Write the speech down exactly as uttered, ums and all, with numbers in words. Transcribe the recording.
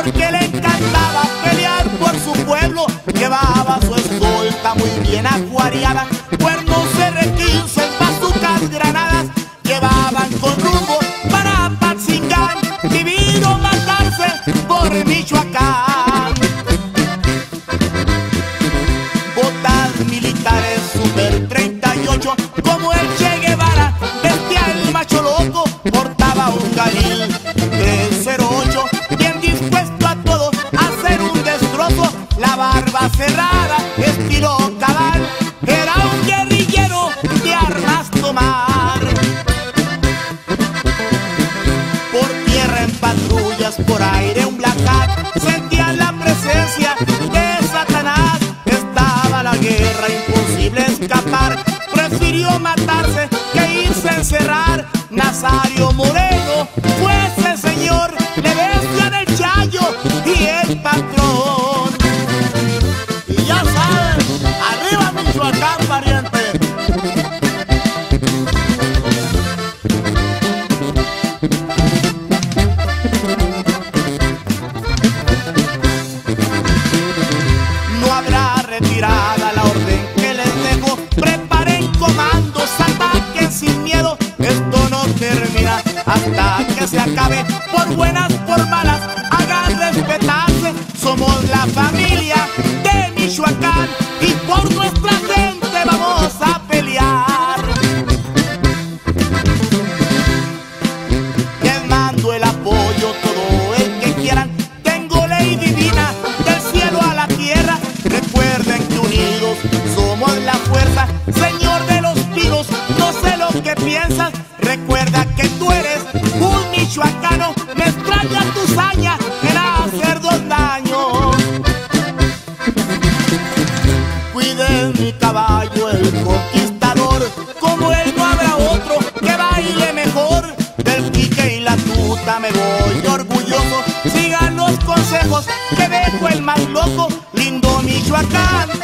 porque le encantaba pelear por su pueblo. Llevaba su escolta muy bien acuariada, cuernos R quince, bazucas, granadas. Llevaban con rumbo para Patzingán, vivir o matarse por Michoacán. Botas militares Super treinta y ocho, como el Che Guevara, vestía el macho loco. Portaba un Galil tres cero ocho, bien dispuesto a todo, a hacer un destrozo. La barba cerrada, estilo cabal, era un guerrillero de armas tomar. Por tierra en patrullas, por aire un Black Hat, sentían la presencia de Satanás. Estaba la guerra, imposible escapar, prefirió matarse que irse a encerrar. Nazario Moreno fue ese señor, le decían el Chayo y el patrón. Y ya saben, arriba Michoacán, pariente. No habrá retirada, la orden que les dejo. Preparen comandos, ataquen sin miedo. Esto no termina hasta que se acabe. Por buenas, por malas, hagan respetarse. Somos la familia de Michoacán y por nuestra gente vamos a pelear. Les mando el apoyo, todo el que quieran. Tengo ley divina del cielo a la tierra. Recuerden que unidos somos la fuerza. Señor de los Pinos, no sé lo que piensas. Recuerda que tú eres un michoacano. Me extraña tu saña en hacernos daño. Cuiden mi caballo, el conquistador. Como él no habrá otro que baile mejor. Del pique y la tuta me voy orgulloso. Sigan los consejos que dejo el más loco. Lindo Michoacán,